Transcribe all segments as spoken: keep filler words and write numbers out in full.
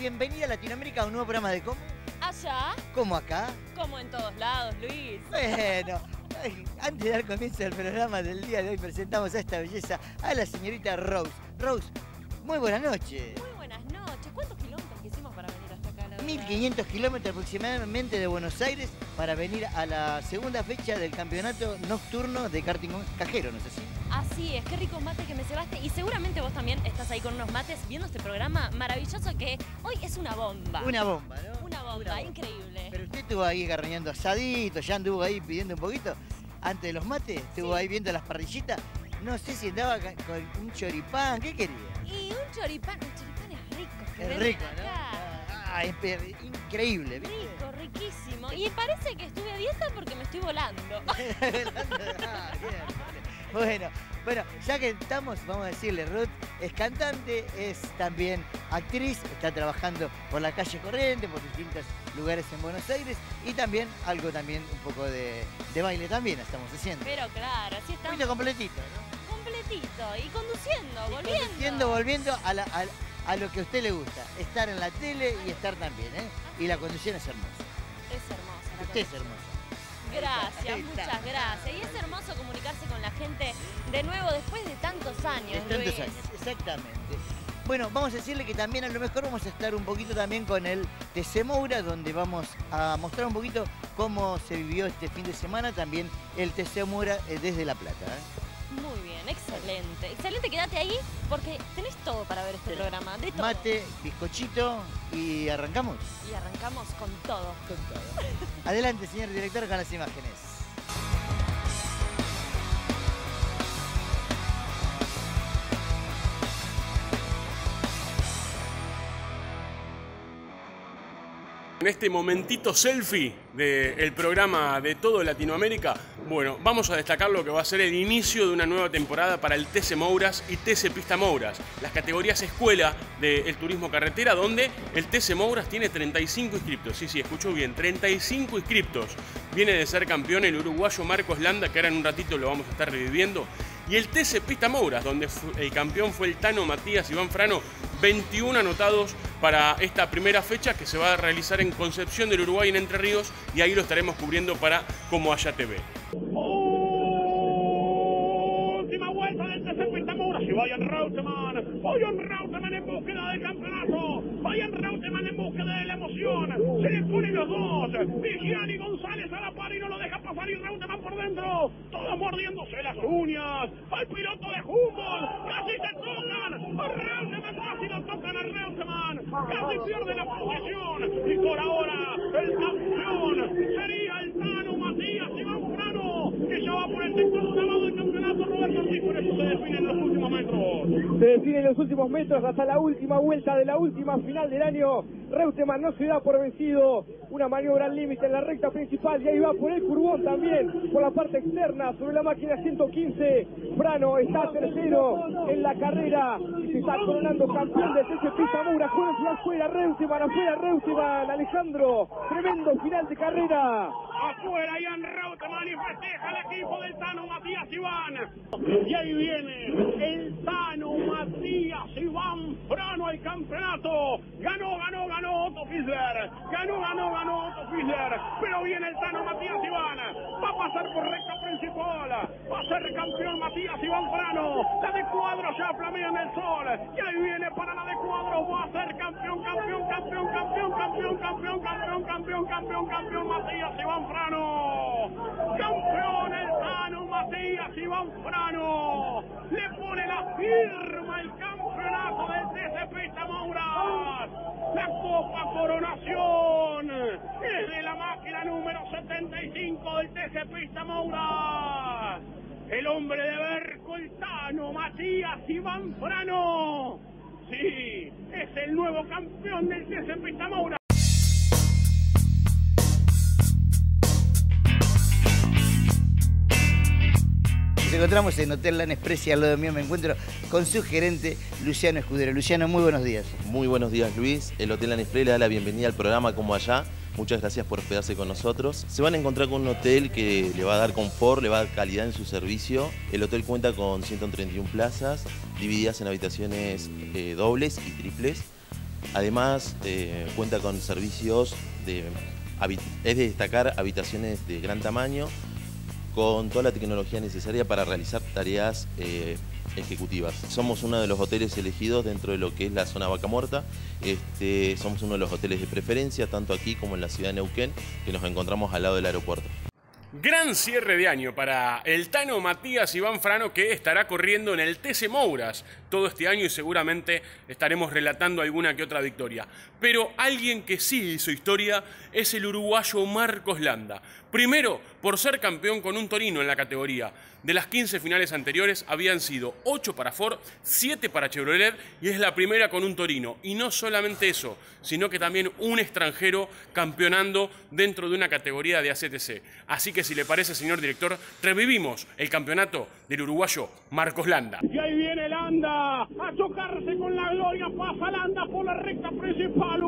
bienvenida a Latinoamérica a un nuevo programa de ¿Cómo? Allá. ¿Cómo acá? Como en todos lados, Luis. Bueno, antes de dar comienzo al programa del día de hoy, presentamos a esta belleza, a la señorita Rose. Rose, muy buenas noches. Muy buenas noches. ¿Cuántos kilómetros que hicimos para venir hasta acá? La verdad? mil quinientos kilómetros aproximadamente de Buenos Aires para venir a la segunda fecha del campeonato nocturno de karting cajero, ¿no es así? Así es, qué ricos mates que me cebaste. Y seguramente vos también estás ahí con unos mates viendo este programa maravilloso que hoy es una bomba. Una bomba, ¿no? Una bomba, Una bomba. Increíble. Pero usted estuvo ahí agarrañando asaditos, ya anduvo ahí pidiendo un poquito. Antes de los mates, estuvo Sí. ahí viendo las parrillitas. No sé si andaba ca- con un choripán, ¿qué quería? Y un choripán, un choripán es rico. que Es venden rico, ¿no? acá. Ah, es pe- increíble, ¿viste? Rico, riquísimo. Y parece que estuve a dieta porque me estoy volando. Ah, bien. Bueno, bueno, ya que estamos, vamos a decirle, Ruth es cantante, es también actriz, está trabajando por la calle Corriente, por distintos lugares en Buenos Aires y también algo también, un poco de, de baile también estamos haciendo. Pero claro, así Un estamos. poquito completito, ¿no? Completito. Y conduciendo, Y volviendo. conduciendo, volviendo a, la- a- a lo que a usted le gusta, estar en la tele y estar también, ¿eh? Y la conducción es hermosa. Es hermosa la Usted es conducción. hermosa. Gracias, Ahí está. muchas gracias. Y es hermoso comunicarse con la gente de nuevo después de tantos años. De tantos Luis. años, exactamente. Bueno, vamos a decirle que también a lo mejor vamos a estar un poquito también con el T C Moura, donde vamos a mostrar un poquito cómo se vivió este fin de semana, también el T C Moura eh, desde La Plata. ¿eh? Muy bien, excelente. Excelente, quédate ahí porque tenés todo para ver este Sí. programa. De todo. Mate, bizcochito y arrancamos Y arrancamos con todo. con todo. Adelante, señor director, con las imágenes. En este momentito selfie del programa de todo Latinoamérica, bueno, vamos a destacar lo que va a ser el inicio de una nueva temporada para el T C Mouras y T C Pista Mouras, las categorías escuela del turismo carretera, donde el T C Mouras tiene treinta y cinco inscriptos. Sí, sí, escuchó bien, treinta y cinco inscriptos. Viene de ser campeón el uruguayo Marcos Landa, que ahora en un ratito lo vamos a estar reviviendo. Y el T C Pista Mouras, donde el campeón fue el Tano Matías Iván Frano, veintiuno anotados para esta primera fecha que se va a realizar en Concepción del Uruguay, en Entre Ríos, y ahí lo estaremos cubriendo para Como Allá T V. Última vuelta del T C Pista Mouras y Bayern Reutemann. Bayern Reutemann en búsqueda del campeonato. Bayern Reutemann en búsqueda de la emoción. Se le ponen los dos. Vigiani González a la par y no lo deja pasar y Reutemann por dentro. Todos mordiéndose las uñas. Al piloto de Humboldt. Casi se tocan. A Reutemann casi lo tocan a Reutemann. Casi pierde la posición. Y por ahora el campeón sería el Tano Matías Iván Frano, que ya va por el sector llamado del campeonato. Roberto Ortiz, por eso se define en los últimos metros. Se define en los últimos metros hasta la última vuelta de la última final del año. Reutemann no se da por vencido. Una maniobra al límite en la recta principal y ahí va por el curvón también, por la parte externa, sobre la máquina ciento quince. Frano está tercero en la carrera y se está coronando campeón de T C Pista Mouras. Juega afuera Reutemann, afuera Reutemann, Alejandro. Tremendo final de carrera. Afuera Jan Reutemann y festeja el equipo del Tano Matías Iván. Y ahí viene el Tano Matías Iván Frano al campeonato. Ganó, ganó, ganó Otto Fischler. Ganó, ganó, ganó Otto Fischler. Pero viene el Tano Matías Iván. Va a pasar por recta principal. Va a ser campeón Matías Iván Frano. La de Cuadros ya flamea en el sol. Y ahí viene para la de Cuadros. Va a ser campeón, campeón, campeón, campeón, campeón, campeón, campeón, campeón, campeón, campeón Matías Iván Frano. Campeón el Tano Matías Iván Frano. Le pone la firma el campeonato del T C Pista Mouras. La Copa Coronación es de la máquina número setenta y cinco del T C Pista Mouras. El hombre de Berco, el Tano Matías Iván Frano. Sí, es el nuevo campeón del T C Pista Mouras. Nos encontramos en Hotel Lan Express y al lado mío me encuentro con su gerente Luciano Escudero. Luciano, muy buenos días. Muy buenos días, Luis. El Hotel Lan Express le da la bienvenida al programa Como Allá. Muchas gracias por hospedarse con nosotros. Se van a encontrar con un hotel que le va a dar confort, le va a dar calidad en su servicio. El hotel cuenta con ciento treinta y una plazas, divididas en habitaciones eh, dobles y triples. Además, eh, cuenta con servicios de... Es de destacar habitaciones de gran tamaño, con toda la tecnología necesaria para realizar tareas eh, ejecutivas. Somos uno de los hoteles elegidos dentro de lo que es la zona Vaca Muerta. Este, somos uno de los hoteles de preferencia, tanto aquí como en la ciudad de Neuquén, que nos encontramos al lado del aeropuerto. Gran cierre de año para el Tano Matías Iván Frano, que estará corriendo en el T C Mouras todo este año y seguramente estaremos relatando alguna que otra victoria. Pero alguien que sí hizo historia es el uruguayo Marcos Landa. Primero, por ser campeón con un Torino en la categoría. De las quince finales anteriores habían sido ocho para Ford, siete para Chevrolet y es la primera con un Torino. Y no solamente eso, sino que también un extranjero campeonando dentro de una categoría de A C T C. Así que si le parece, señor director, revivimos el campeonato del uruguayo Marcos Landa. Y ahí viene Landa a chocarse con la gloria, pasa Landa por la recta principal.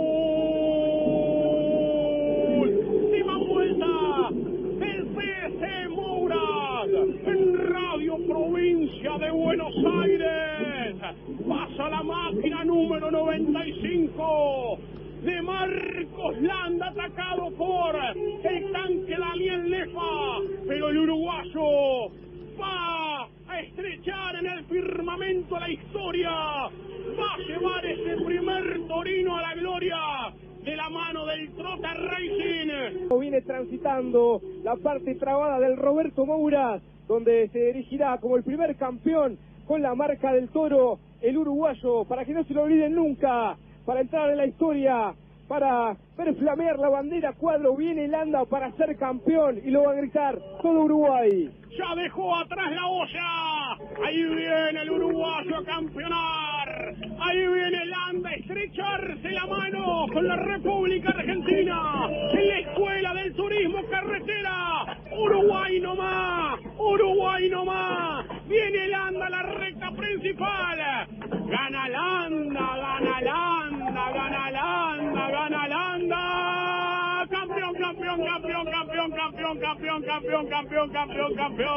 Última vuelta del T C Mouras en Radio Provincia de Buenos Aires. Pasa la máquina número noventa y cinco de Marcos Landa, atacado por el tanque Daniel Lefa, pero el uruguayo va a estrechar en el firmamento la historia, va a llevar ese primer Torino a la gloria de la mano del Trota Racing. Viene transitando la parte trabada del Roberto Mouras, donde se dirigirá como el primer campeón con la marca del toro, el uruguayo, para que no se lo olviden nunca, para entrar en la historia, para ver flamear la bandera. Cuadro, viene Landa para ser campeón y lo va a gritar todo Uruguay. Ya dejó atrás la olla, ahí viene el uruguayo a campeonar, ahí viene Landa a estrecharse la mano con la República Argentina, en la Escuela del Turismo Carretera. Uruguay nomás, Uruguay nomás, viene Landa a la recta principal, gana Landa, gana Landa, gana Landa, gana Landa, campeón, campeón, campeón, campeón, campeón, campeón, campeón, campeón, campeón, campeón.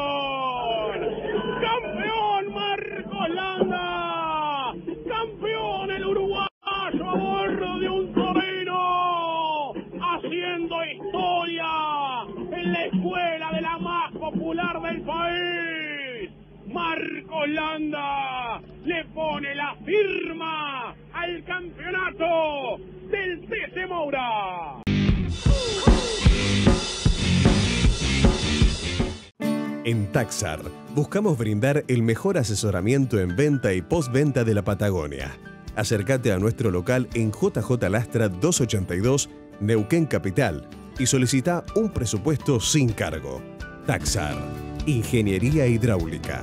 Campeón Marcos Landa, campeón el uruguayo a bordo de un Torino, haciendo historia en la escuela de la más popular del país. Marcos Landa le pone la firma al campeonato del T C Mouras. En Taxar buscamos brindar el mejor asesoramiento en venta y postventa de la Patagonia. Acércate a nuestro local en J J Lastra doscientos ochenta y dos, Neuquén Capital, y solicita un presupuesto sin cargo. Taxar, Ingeniería Hidráulica.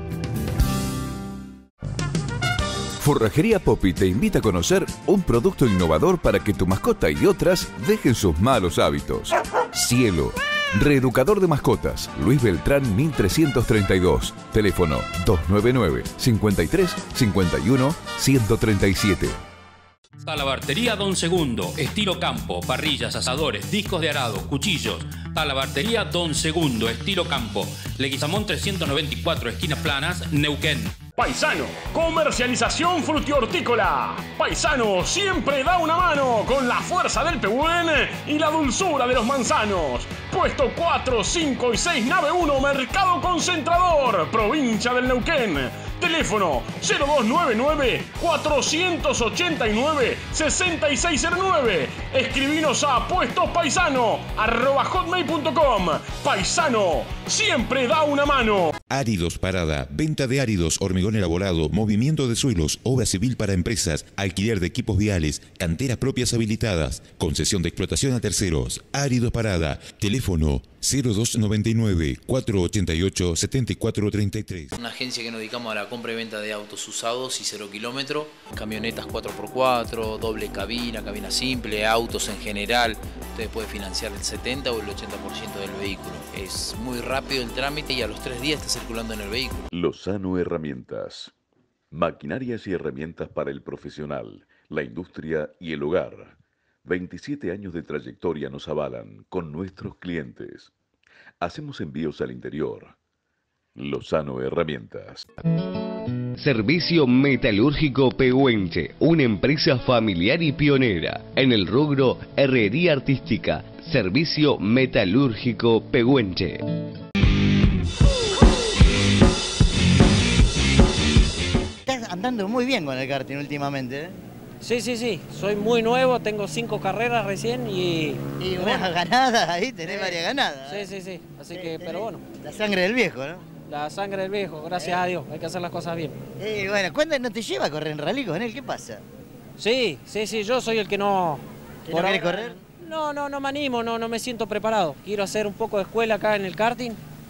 Forrajería Popi te invita a conocer un producto innovador para que tu mascota y otras dejen sus malos hábitos. Cielo, reeducador de mascotas, Luis Beltrán mil trescientos treinta y dos, teléfono dos nueve nueve, cinco tres, cinco uno, uno tres siete. Talabartería Don Segundo, estilo campo, parrillas, asadores, discos de arado, cuchillos. Talabartería Don Segundo, estilo campo, Leguizamón trescientos noventa y cuatro, esquinas Planas, Neuquén. Paisano, comercialización frutihortícola. Paisano siempre da una mano con la fuerza del Pehuen y la dulzura de los manzanos. Puesto cuatro, cinco y seis, nave uno, Mercado Concentrador, provincia del Neuquén. Teléfono cero dos nueve nueve, cuatro ocho nueve, seis seis cero nueve. Escribinos a puestos paisano arroba hotmail punto com. Paisano siempre da una mano. Áridos Parada, venta de áridos, hormigón elaborado, movimiento de suelos, obra civil para empresas, alquiler de equipos viales, canteras propias habilitadas, concesión de explotación a terceros. Áridos Parada, teléfono cero dos nueve nueve, cuatro ocho ocho, siete cuatro tres tres. Una agencia que nos dedicamos a la compra y venta de autos usados y cero kilómetro, camionetas cuatro por cuatro, doble cabina, cabina simple, autos en general. Usted puede financiar el setenta o el ochenta por ciento del vehículo. Es muy rápido el trámite y a los tres días está circulando en el vehículo. Lozano Herramientas. Maquinarias y herramientas para el profesional, la industria y el hogar. veintisiete años de trayectoria nos avalan con nuestros clientes. Hacemos envíos al interior. Lozano Herramientas. Servicio Metalúrgico Pehuenche, una empresa familiar y pionera en el rubro herrería artística. Servicio Metalúrgico Pehuenche. Estás andando muy bien con el karting últimamente, ¿eh? Sí, sí, sí. Soy muy nuevo, tengo cinco carreras recién y... Y unas ganadas ahí, tenés sí. varias ganadas. Sí, sí, sí. Así que, pero bueno. La sangre del viejo, ¿no? La sangre del viejo, gracias eh. a Dios. Hay que hacer las cosas bien. Eh, bueno, ¿cuándo no te lleva a correr en rally con él? ¿Qué pasa? Sí, sí, sí. Yo soy el que no... ¿Que no quiere correr? No, no, no me animo, no, no me siento preparado. Quiero hacer un poco de escuela acá en el karting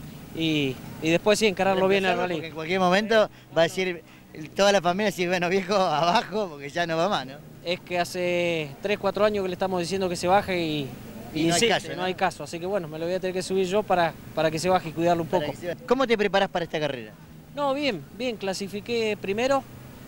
y, y después sí encararlo bien el rally. Porque en cualquier momento va a decir... Toda la familia dice, bueno, viejo, abajo, porque ya no va más, ¿no? Es que hace tres, cuatro años que le estamos diciendo que se baje y, y, y no, insiste, hay caso, ¿no? no hay caso. Así que bueno, me lo voy a tener que subir yo para, para que se baje y cuidarlo un poco. ¿Cómo te preparas para esta carrera? No, bien, bien, clasifiqué primero.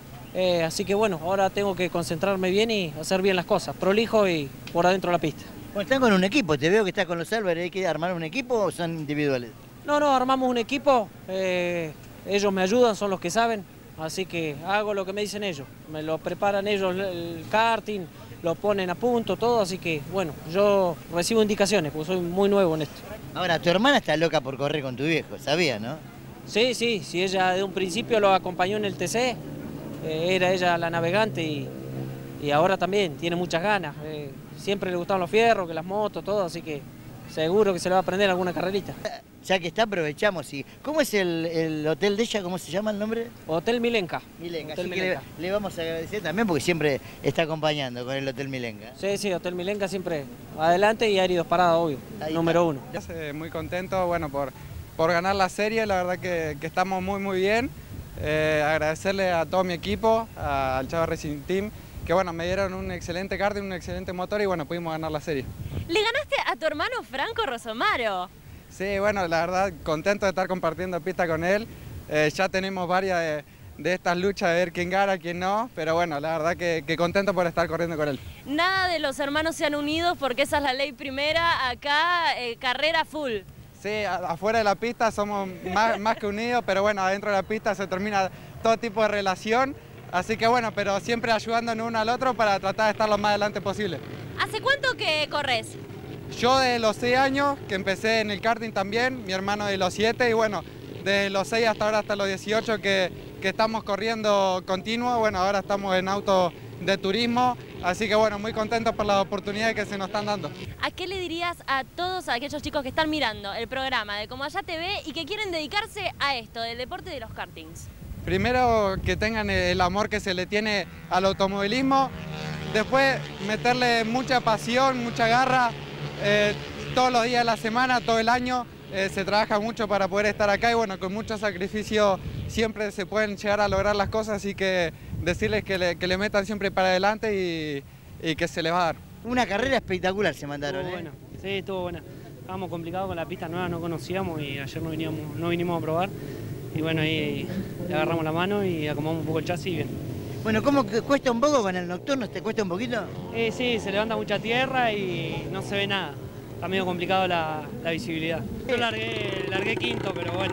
Eh, así que bueno, ahora tengo que concentrarme bien y hacer bien las cosas, prolijo y por adentro de la pista. Bueno, están con un equipo, te veo que estás con los Álvarez, ¿hay que armar un equipo o son individuales? No, no, armamos un equipo, eh, ellos me ayudan, son los que saben. Así que hago lo que me dicen ellos, me lo preparan ellos el karting, lo ponen a punto, todo, así que bueno, yo recibo indicaciones porque soy muy nuevo en esto. Ahora, tu hermana está loca por correr con tu viejo, ¿sabía, no? Sí, sí, sí, ella de un principio lo acompañó en el T C, eh, era ella la navegante y, y ahora también tiene muchas ganas, eh, siempre le gustaban los fierros, que las motos, todo, así que seguro que se le va a aprender alguna carrerita. Ya que está, aprovechamos. Y ¿cómo es el, el hotel de ella? ¿Cómo se llama el nombre? Hotel Milenka. Milenka. Hotel Así Milenka. Que le, le vamos a agradecer también porque siempre está acompañando con el Hotel Milenka. Sí, sí, Hotel Milenka siempre adelante y Áridos Parada, obvio, ahí número está. uno. Muy contento, bueno, por, por ganar la serie, la verdad que, que estamos muy, muy bien. Eh, agradecerle a todo mi equipo, a, al Chava Racing Team, que bueno, me dieron un excelente karting, un excelente motor y bueno, pudimos ganar la serie. Le ganaste a tu hermano Franco Rosomaro. Sí, bueno, la verdad, contento de estar compartiendo pista con él. Eh, ya tenemos varias de, de estas luchas de ver quién gana, quién no, pero bueno, la verdad que, que contento por estar corriendo con él. Nada de los hermanos se han unido porque esa es la ley primera, acá eh, carrera full. Sí, a, afuera de la pista somos más, más que unidos, pero bueno, adentro de la pista se termina todo tipo de relación, así que bueno, pero siempre ayudándonos uno al otro para tratar de estar lo más adelante posible. ¿Hace cuánto que corres? Yo de los seis años, que empecé en el karting también, mi hermano de los siete, y bueno, de los seis hasta ahora, hasta los dieciocho, que, que estamos corriendo continuo, bueno, ahora estamos en auto de turismo, así que bueno, muy contentos por las oportunidades que se nos están dando. ¿A qué le dirías a todos aquellos chicos que están mirando el programa de Como Allá T V y que quieren dedicarse a esto, del deporte de los kartings? Primero, que tengan el amor que se le tiene al automovilismo, después meterle mucha pasión, mucha garra, Eh, todos los días de la semana, todo el año, eh, se trabaja mucho para poder estar acá y bueno, con mucho sacrificio siempre se pueden llegar a lograr las cosas, así que decirles que le, que le metan siempre para adelante y, y que se les va a dar. Una carrera espectacular se mandaron, Estuvo ¿eh? buena, sí, estuvo buena. Estábamos complicados con la pista nueva, no conocíamos y ayer no vinimos, no vinimos a probar y bueno, ahí le agarramos la mano y acomodamos un poco el chasis y bien. Bueno, ¿cómo que cuesta un poco con el nocturno? ¿Te cuesta un poquito? Eh, sí, se levanta mucha tierra y no se ve nada. Está medio complicado la, la visibilidad. Yo largué, largué quinto, pero bueno.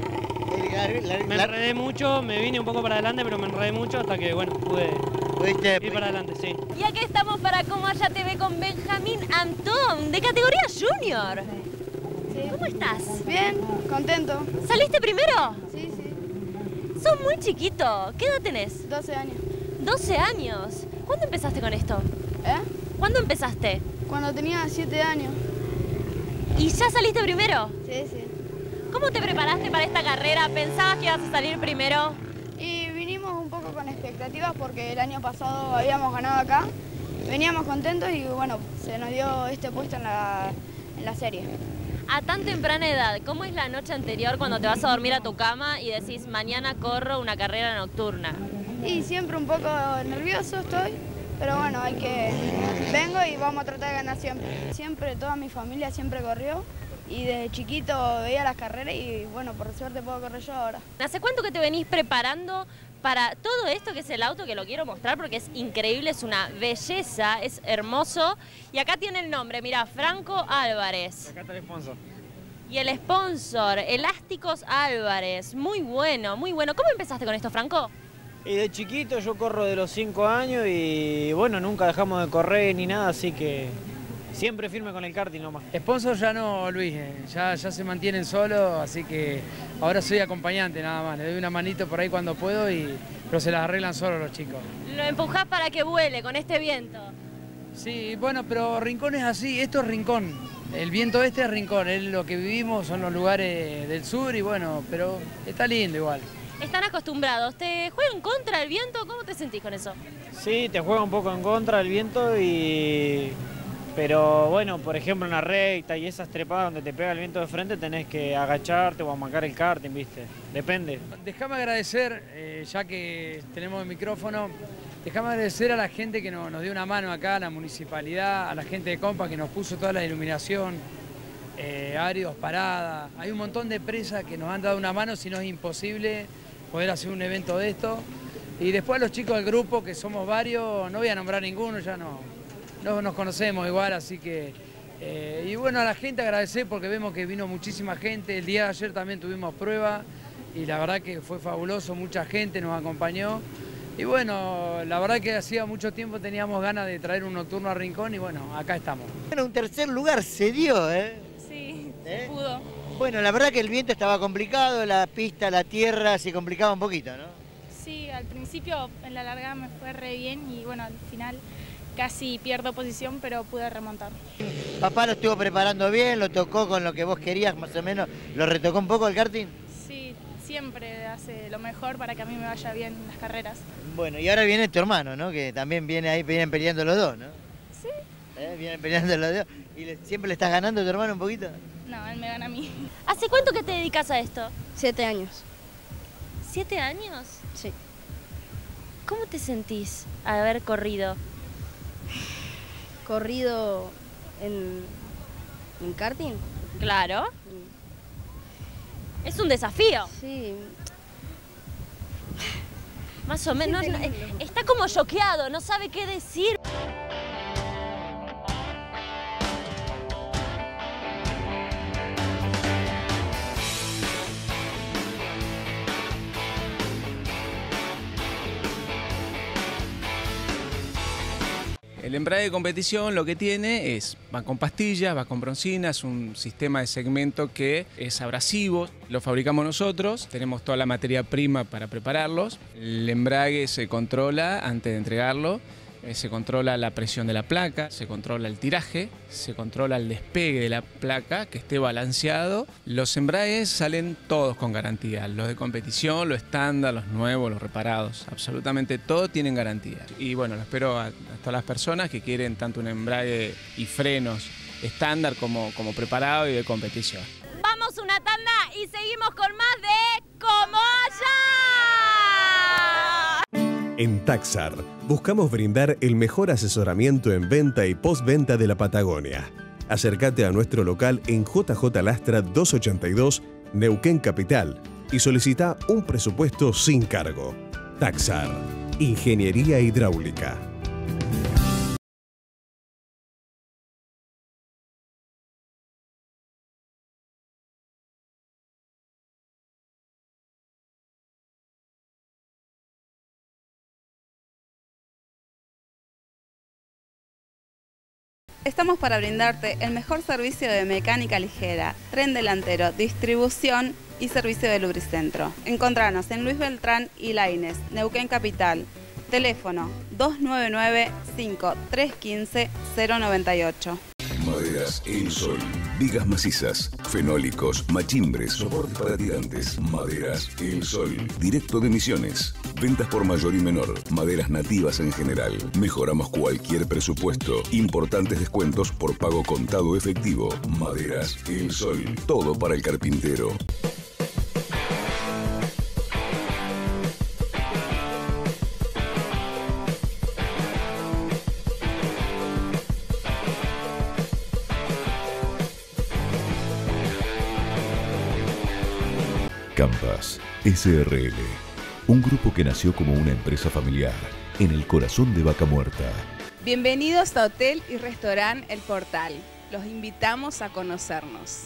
Me enredé mucho, me vine un poco para adelante, pero me enredé mucho hasta que, bueno, pude ir para adelante, sí. Y acá estamos para Como Allá T V con Benjamín Antón, de categoría junior. Sí. ¿Cómo estás? Bien, contento. ¿Saliste primero? Sí, sí. Sos muy chiquito. ¿Qué edad tenés? doce años. doce años. ¿Cuándo empezaste con esto? ¿Eh? ¿Cuándo empezaste? Cuando tenía siete años. ¿Y ya saliste primero? Sí, sí. ¿Cómo te preparaste para esta carrera? ¿Pensabas que ibas a salir primero? Y vinimos un poco con expectativas porque el año pasado habíamos ganado acá. Veníamos contentos y bueno, se nos dio este puesto en la, en la serie. A tan temprana edad, ¿cómo es la noche anterior cuando te vas a dormir a tu cama y decís mañana corro una carrera nocturna? Y siempre un poco nervioso estoy, pero bueno, hay que... Vengo y vamos a tratar de ganar siempre. Siempre, toda mi familia siempre corrió y desde chiquito veía las carreras y bueno, por suerte puedo correr yo ahora. ¿Hace cuánto que te venís preparando para todo esto que es el auto, que lo quiero mostrar porque es increíble, es una belleza, es hermoso? Y acá tiene el nombre, mira, Franco Álvarez. Acá está el sponsor. Y el sponsor, Elásticos Álvarez, muy bueno, muy bueno. ¿Cómo empezaste con esto, Franco? Y de chiquito yo corro de los cinco años y bueno, nunca dejamos de correr ni nada, así que siempre firme con el karting nomás. Sponsor ya no, Luis, eh, ya, ya se mantienen solos, así que ahora soy acompañante nada más. Le doy una manito por ahí cuando puedo, y, pero se las arreglan solos los chicos. Lo empujás para que vuele con este viento. Sí, bueno, pero Rincón es así, esto es Rincón. El viento este es Rincón, es lo que vivimos, son los lugares del sur y bueno, pero está lindo igual. Están acostumbrados. ¿Te juegan contra el viento? ¿Cómo te sentís con eso? Sí, te juega un poco en contra el viento, y pero bueno, por ejemplo, una recta y esas trepadas donde te pega el viento de frente tenés que agacharte o amacar el karting, ¿viste? Depende. Déjame agradecer, eh, ya que tenemos el micrófono, déjame agradecer a la gente que nos, nos dio una mano acá, a la municipalidad, a la gente de Compa que nos puso toda la iluminación, eh, áridos, paradas. Hay un montón de empresas que nos han dado una mano, si no es imposible poder hacer un evento de esto. Y después los chicos del grupo, que somos varios, no voy a nombrar ninguno, ya no, no nos conocemos igual, así que... Eh, y bueno, a la gente agradecer porque vemos que vino muchísima gente. El día de ayer también tuvimos prueba y la verdad que fue fabuloso, mucha gente nos acompañó. Y bueno, la verdad que hacía mucho tiempo teníamos ganas de traer un nocturno a Rincón y bueno, acá estamos. Bueno, un tercer lugar se dio, ¿eh? Sí, ¿Eh? se pudo. Bueno, la verdad que el viento estaba complicado, la pista, la tierra se complicaba un poquito, ¿no? Sí, al principio en la largada me fue re bien y bueno, al final casi pierdo posición, pero pude remontar. Papá lo estuvo preparando bien, lo tocó con lo que vos querías más o menos, ¿lo retocó un poco el karting? Sí, siempre hace lo mejor para que a mí me vaya bien las carreras. Bueno, y ahora viene tu hermano, ¿no? Que también viene ahí, vienen peleando los dos, ¿no? Sí. ¿Eh? Vienen peleando los dos. ¿Y le, siempre le estás ganando a tu hermano un poquito? No, él me gana a mí. ¿Hace cuánto que te dedicas a esto? Siete años. ¿Siete años? Sí. ¿Cómo te sentís al haber corrido? Corrido en, en karting. Claro. Es un desafío. Sí. Más o menos. No, está como choqueado, no sabe qué decir. El embrague de competición lo que tiene es, va con pastillas, va con bronzina, es un sistema de segmento que es abrasivo, lo fabricamos nosotros, tenemos toda la materia prima para prepararlos, el embrague se controla antes de entregarlo, eh, se controla la presión de la placa, se controla el tiraje, se controla el despegue de la placa, que esté balanceado. Los embragues salen todos con garantía, los de competición, los estándar, los nuevos, los reparados, absolutamente todos tienen garantía. Y bueno, lo espero a, a todas las personas que quieren tanto un embrague y frenos estándar como, como preparado y de competición. Vamos una tanda y seguimos con más de Como Allá. En Taxar, buscamos brindar el mejor asesoramiento en venta y postventa de la Patagonia. Acércate a nuestro local en J J Lastra doscientos ochenta y dos, Neuquén Capital, y solicita un presupuesto sin cargo. Taxar, Ingeniería Hidráulica. Estamos para brindarte el mejor servicio de mecánica ligera, tren delantero, distribución y servicio de lubricentro. Encontranos en Luis Beltrán y Laínez, Neuquén Capital. Teléfono dos nueve nueve, cinco tres uno cinco, cero nueve ocho. Maderas El Sol. Vigas macizas, fenólicos, machimbres, soportes para tirantes. Maderas El Sol. Directo de Misiones. Ventas por mayor y menor. Maderas nativas en general. Mejoramos cualquier presupuesto. Importantes descuentos por pago contado efectivo. Maderas El Sol. Todo para el carpintero. Campas S R L, un grupo que nació como una empresa familiar en el corazón de Vaca Muerta. Bienvenidos a Hotel y Restaurante El Portal. Los invitamos a conocernos.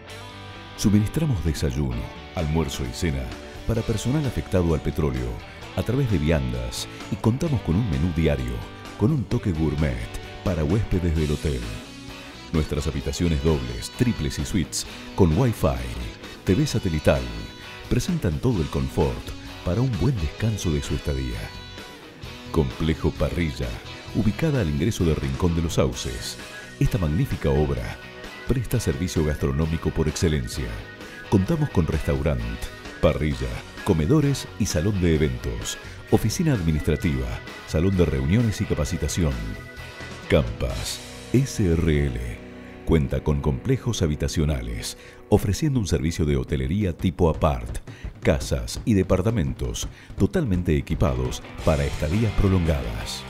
Suministramos desayuno, almuerzo y cena para personal afectado al petróleo, a través de viandas y contamos con un menú diario, con un toque gourmet para huéspedes del hotel. Nuestras habitaciones dobles, triples y suites con Wi-Fi, T V satelital, presentan todo el confort para un buen descanso de su estadía. Complejo Parrilla, ubicada al ingreso del Rincón de los Sauces. Esta magnífica obra presta servicio gastronómico por excelencia. Contamos con restaurante, parrilla, comedores y salón de eventos, oficina administrativa, salón de reuniones y capacitación. Campas S R L cuenta con complejos habitacionales, ofreciendo un servicio de hotelería tipo apart, casas y departamentos totalmente equipados para estadías prolongadas.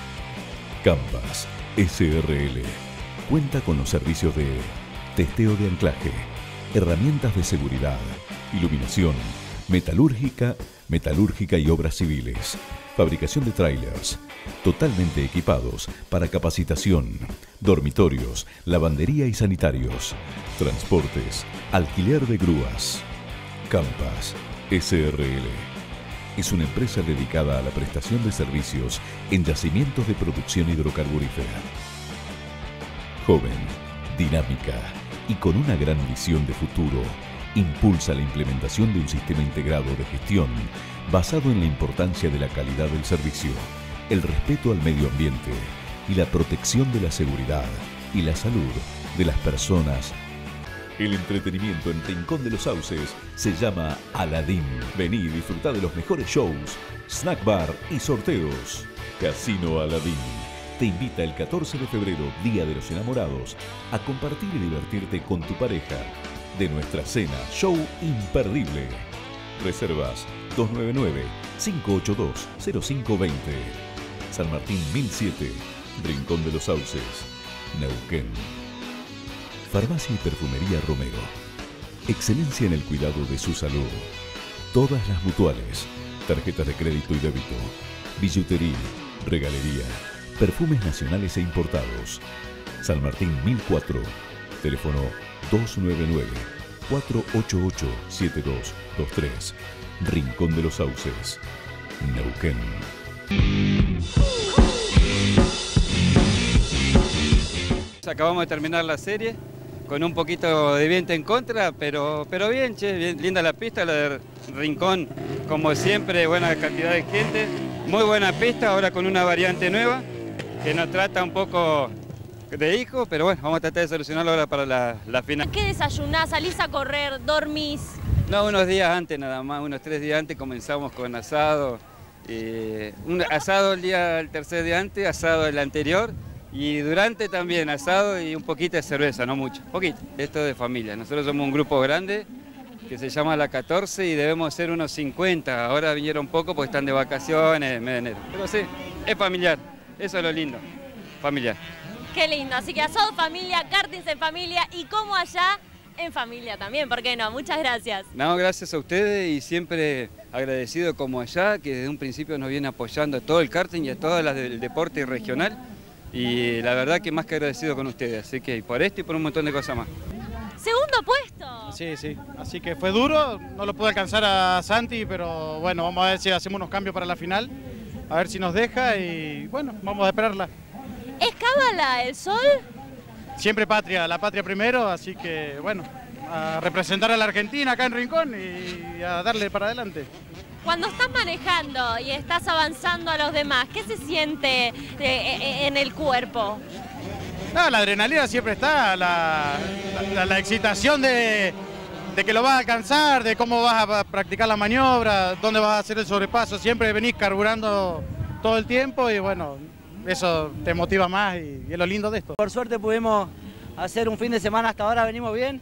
Campas S R L cuenta con los servicios de testeo de anclaje, herramientas de seguridad, iluminación, metalúrgica, metalúrgica y obras civiles, fabricación de trailers, totalmente equipados para capacitación, dormitorios, lavandería y sanitarios, transportes, alquiler de grúas. Campas S R L es una empresa dedicada a la prestación de servicios en yacimientos de producción hidrocarburífera. Joven, dinámica y con una gran visión de futuro, impulsa la implementación de un sistema integrado de gestión basado en la importancia de la calidad del servicio, el respeto al medio ambiente y la protección de la seguridad y la salud de las personas. El entretenimiento en Rincón de los Sauces se llama Aladín. Vení y disfrutá de los mejores shows, snack bar y sorteos. Casino Aladín te invita el catorce de febrero, Día de los Enamorados, a compartir y divertirte con tu pareja de nuestra cena show imperdible. Reservas dos nueve nueve, cinco ocho dos, cero cinco dos cero. San Martín mil siete, Rincón de los Sauces, Neuquén. Farmacia y Perfumería Romero. Excelencia en el cuidado de su salud. Todas las mutuales, tarjetas de crédito y débito, billutería, regalería, perfumes nacionales e importados. San Martín mil cuatro, teléfono dos nueve nueve, cuatro ocho ocho, siete dos dos tres. Rincón de los Sauces, Neuquén. Acabamos de terminar la serie con un poquito de viento en contra, pero, pero bien, che, bien, linda la pista, la de Rincón, como siempre, buena cantidad de gente, muy buena pista, ahora con una variante nueva que nos trata un poco de hijo, pero bueno, vamos a tratar de solucionarlo ahora para la, la final. ¿Qué desayunás? ¿Salís a correr? ¿Dormís? No, unos días antes nada más, unos tres días antes comenzamos con asado, eh, un asado el día, el tercer día antes, asado el anterior, y durante también asado y un poquito de cerveza, no mucho, poquito. Esto es de familia, nosotros somos un grupo grande que se llama La catorce y debemos ser unos cincuenta, ahora vinieron poco porque están de vacaciones, mes de enero, pero sí, es familiar, eso es lo lindo, familiar. Qué lindo, así que asado familia, kartings en familia y como allá en familia también, ¿por qué no? Muchas gracias. No, gracias a ustedes y siempre agradecido como allá, que desde un principio nos viene apoyando a todo el karting y a todas las del deporte regional y la verdad que más que agradecido con ustedes, así que por esto y por un montón de cosas más. Segundo puesto. Sí, sí, así que fue duro, no lo pude alcanzar a Santi, pero bueno, vamos a ver si hacemos unos cambios para la final, a ver si nos deja y bueno, vamos a esperarla. ¿Es cábala el sol? Siempre patria, la patria primero, así que bueno, a representar a la Argentina acá en Rincón y a darle para adelante. Cuando estás manejando y estás avanzando a los demás, ¿qué se siente eh, en el cuerpo? No, la adrenalina siempre está, la, la, la excitación de, de que lo vas a alcanzar, de cómo vas a practicar la maniobra, dónde vas a hacer el sobrepaso, siempre venís carburando todo el tiempo y bueno, eso te motiva más y, y es lo lindo de esto. Por suerte pudimos hacer un fin de semana, hasta ahora venimos bien,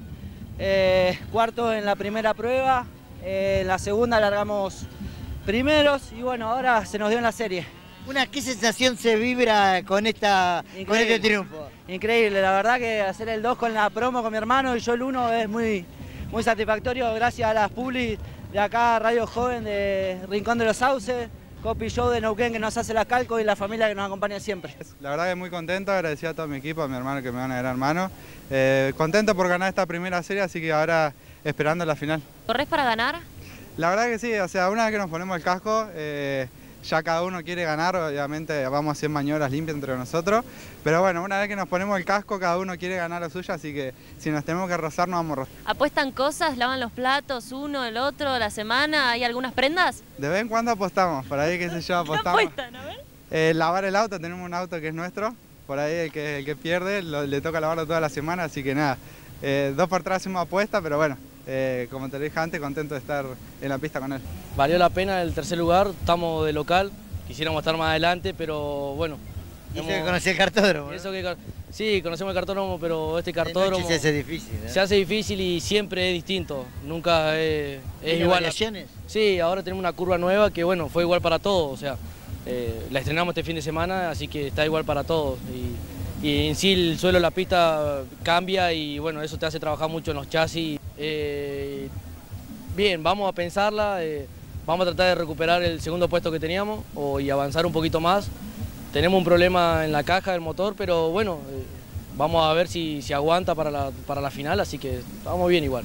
eh, cuartos en la primera prueba, eh, en la segunda largamos primeros y bueno, ahora se nos dio en la serie. Una, ¿qué sensación se vibra con, esta, con este triunfo? Increíble, la verdad que hacer el dos con la promo con mi hermano y yo el uno es muy, muy satisfactorio gracias a las publis de acá, Radio Joven de Rincón de los Sauces, Copy Show de Neuquén que nos hace la calco y la familia que nos acompaña siempre. La verdad que muy contento, agradecido a todo mi equipo, a mi hermano que me van a gran mano. Eh, contento por ganar esta primera serie, así que ahora esperando la final. ¿Corres para ganar? La verdad que sí, o sea, una vez que nos ponemos el casco, eh, ya cada uno quiere ganar, obviamente vamos a hacer maniobras limpias entre nosotros, pero bueno, una vez que nos ponemos el casco, cada uno quiere ganar lo suyo, así que si nos tenemos que rozar, nos vamos a rozar. ¿Apuestan cosas? ¿Lavan los platos uno, el otro, la semana? ¿Hay algunas prendas? De vez en cuando apostamos, por ahí, qué sé yo, apostamos. ¿Qué apuestan? A ver. Eh, lavar el auto, tenemos un auto que es nuestro, por ahí el que, el que pierde lo, le toca lavarlo toda la semana, así que nada, eh, dos por tres hacemos apuesta, pero bueno, eh, como te lo dije antes, contento de estar en la pista con él. Valió la pena el tercer lugar, estamos de local, quisiéramos estar más adelante, pero bueno. Y eso que conocí el cartódromo. Eso que, sí, conocemos el cartódromo, pero este cartódromo se hace difícil. ¿eh? Se hace difícil y siempre es distinto, nunca es, es igual. ¿Variaciones? Sí, ahora tenemos una curva nueva que bueno, fue igual para todos, o sea, eh, la estrenamos este fin de semana, así que está igual para todos. Y, y en sí el suelo de la pista cambia y bueno, eso te hace trabajar mucho en los chasis. Eh, bien, vamos a pensarla, eh, vamos a tratar de recuperar el segundo puesto que teníamos o, y avanzar un poquito más. Tenemos un problema en la caja del motor, pero bueno, eh, vamos a ver si, si aguanta para la, para la final, así que estamos bien igual.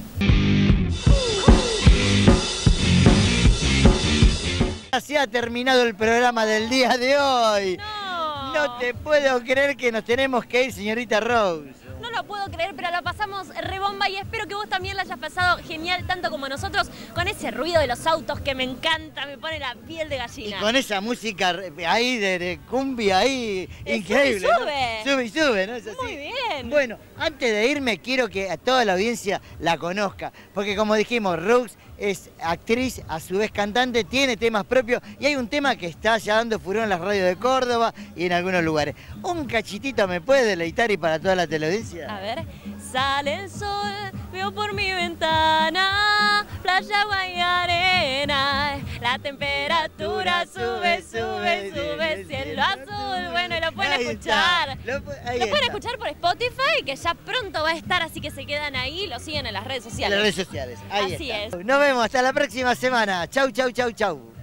Así ha terminado el programa del día de hoy. No, no te puedo creer que nos tenemos que ir, señorita Rose. No lo puedo creer, pero la pasamos rebomba y espero que vos también la hayas pasado genial, tanto como nosotros, con ese ruido de los autos que me encanta, me pone la piel de gallina. Y con esa música ahí de, de cumbia ahí, eh, increíble. Sube y sube. ¿no? Sube y sube, ¿no? Es así. Muy bien. Bueno, antes de irme quiero que a toda la audiencia la conozca, porque como dijimos, Rose es actriz, a su vez cantante, tiene temas propios y hay un tema que está ya dando furor en las radios de Córdoba y en algunos lugares. ¿Un cachitito me puede deleitar y para toda la teleaudiencia? A ver, sale el sol, veo por mi ventana, playa, agua y arena, la temperatura sube, sube, sube, cielo azul, bueno, y lo pueden Ahí escuchar. Lo, Lo pueden está. escuchar por Spotify, que ya pronto va a estar, así que se quedan ahí, lo siguen en las redes En sociales. las redes sociales, ahí Así está. es. Nos vemos hasta la próxima semana. Chau, chau, chau, chau.